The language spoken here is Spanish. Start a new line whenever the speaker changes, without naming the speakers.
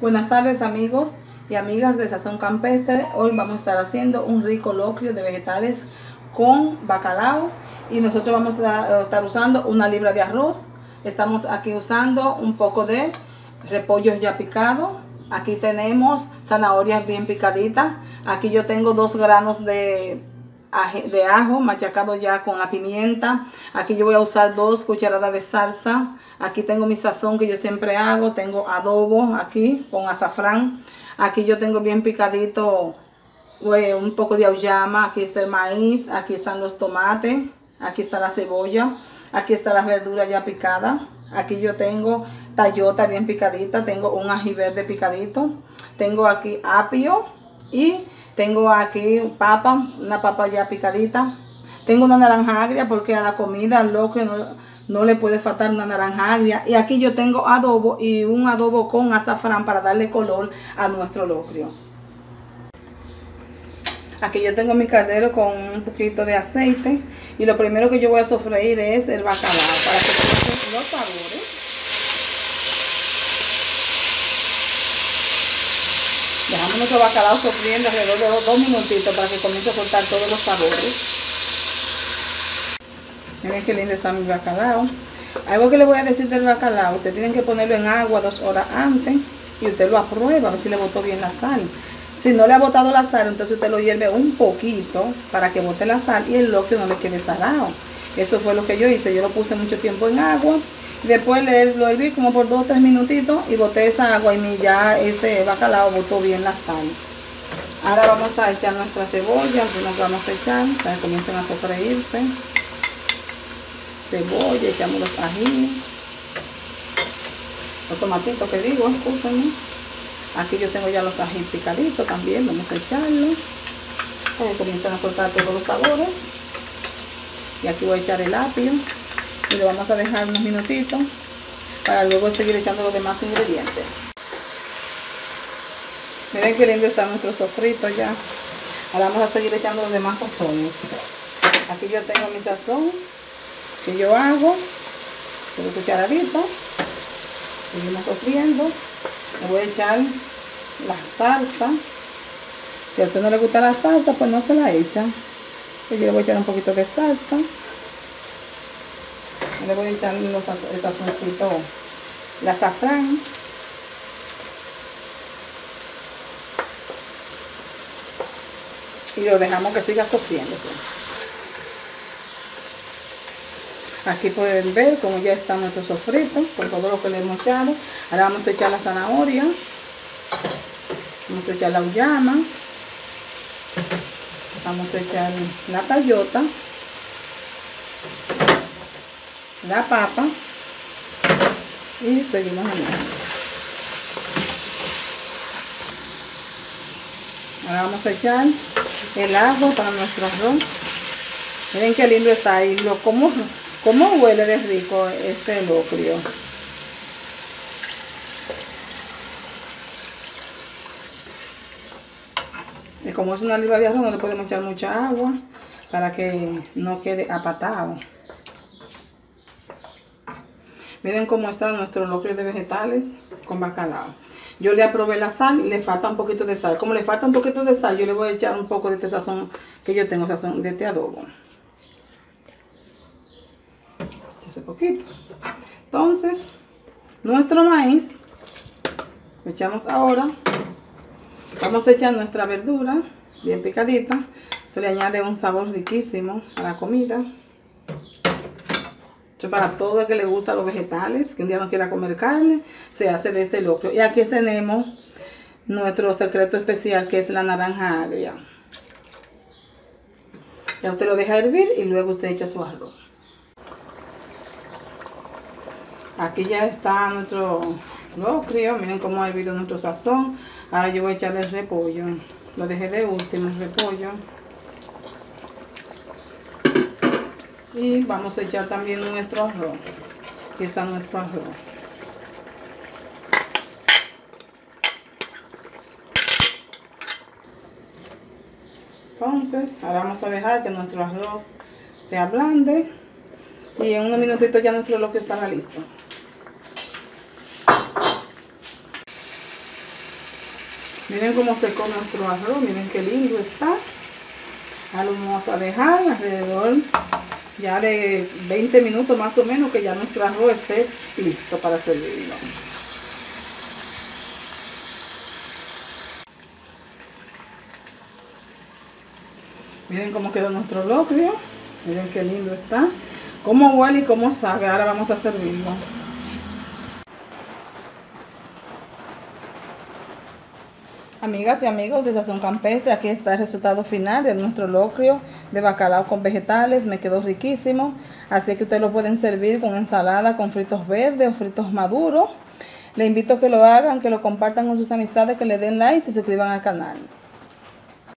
Buenas tardes amigos y amigas de Sazón Campestre. Hoy vamos a estar haciendo un rico locrio de vegetales con bacalao y nosotros vamos a estar usando una libra de arroz. Estamos aquí usando un poco de repollo ya picado. Aquí tenemos zanahorias bien picaditas. Aquí yo tengo 2 granos de ajo machacado ya con la pimienta. Aquí yo voy a usar 2 cucharadas de salsa. Aquí tengo mi sazón que yo siempre hago. Tengo adobo aquí con azafrán. Aquí yo tengo bien picadito un poco de auyama. Aquí está el maíz. Aquí están los tomates. Aquí está la cebolla. Aquí está las verduras ya picadas. Aquí yo tengo tallota bien picadita. Tengo un ají verde picadito. Tengo aquí apio y tengo aquí papa, una papa ya picadita. Tengo una naranja agria porque a la comida al locrio no le puede faltar una naranja agria. Y aquí yo tengo adobo y un adobo con azafrán para darle color a nuestro locrio. Aquí yo tengo mi caldero con un poquito de aceite. Y lo primero que yo voy a sofreír es el bacalao para que tenga los sabores. Dejamos nuestro bacalao sofriendo alrededor de 2 minutitos para que comience a soltar todos los sabores. Miren qué lindo está mi bacalao. Algo que le voy a decir del bacalao, usted tienen que ponerlo en agua 2 horas antes y usted lo aprueba a ver si le botó bien la sal. Si no le ha botado la sal, entonces usted lo hierve un poquito para que bote la sal y el locrio no le quede salado. Eso fue lo que yo hice. Yo lo puse mucho tiempo en agua. Después lo herví como por 2 o 3 minutitos y boté esa agua y ya este bacalao botó bien la sal. Ahora vamos a echar nuestra cebolla, nos vamos a echar para que comiencen a sofreírse. Cebolla, echamos los ají, los tomatitos que digo, escúchenme. Aquí yo tengo ya los ají picaditos también, vamos a echarlo para que comiencen a soltar todos los sabores. Y aquí voy a echar el apio y lo vamos a dejar unos minutitos para luego seguir echando los demás ingredientes. Miren qué lindo está nuestro sofrito ya. Ahora vamos a seguir echando los demás sazones. Aquí yo tengo mi sazón que yo hago, con cucharadita. Seguimos sofriendo. Le voy a echar la salsa. Si a usted no le gusta la salsa, pues no se la echa. Yo le voy a echar un poquito de salsa. Le voy a echar el sazoncito, el azafrán. Y lo dejamos que siga sofriéndose. Aquí pueden ver cómo ya está nuestro sofrito con todo lo que le hemos echado. Ahora vamos a echar la zanahoria. Vamos a echar la auyama. Vamos a echar la tallota. La papa. Y seguimos añadiendo. Ahora vamos a echar el ajo para nuestro arroz. Miren qué lindo está ahí. ¿Cómo huele de rico este locrio? Y como es una libra de arroz, no le podemos echar mucha agua para que no quede apatado. Miren cómo está nuestro locrio de vegetales con bacalao. Yo le aprobé la sal y le falta un poquito de sal. Como le falta un poquito de sal, yo le voy a echar un poco de este sazón que yo tengo, sazón de este adobo. Ese poquito. Entonces, nuestro maíz lo echamos ahora. Vamos a echar nuestra verdura bien picadita. Esto le añade un sabor riquísimo a la comida. Esto para todo el que le gusta los vegetales, que un día no quiera comer carne, se hace de este locrio. Y aquí tenemos nuestro secreto especial, que es la naranja agria. Ya usted lo deja hervir y luego usted echa su arroz. Aquí ya está nuestro locrio. Miren cómo ha hervido nuestro sazón. Ahora yo voy a echarle el repollo. Lo dejé de último, el repollo. Y vamos a echar también nuestro arroz. Aquí está nuestro arroz. Entonces, ahora vamos a dejar que nuestro arroz se ablande. Y en unos minutitos ya nuestro locrio estará listo. Miren cómo secó nuestro arroz, miren qué lindo está. Ahora lo vamos a dejar alrededor ya de 20 minutos más o menos, que ya nuestro arroz esté listo para servirlo. Miren cómo quedó nuestro locrio, miren qué lindo está, cómo huele y cómo sabe. Ahora vamos a servirlo. Amigas y amigos de Sazón Campestre, aquí está el resultado final de nuestro locrio de bacalao con vegetales. Me quedó riquísimo, así que ustedes lo pueden servir con ensalada, con fritos verdes o fritos maduros. Les invito a que lo hagan, que lo compartan con sus amistades, que le den like y se suscriban al canal.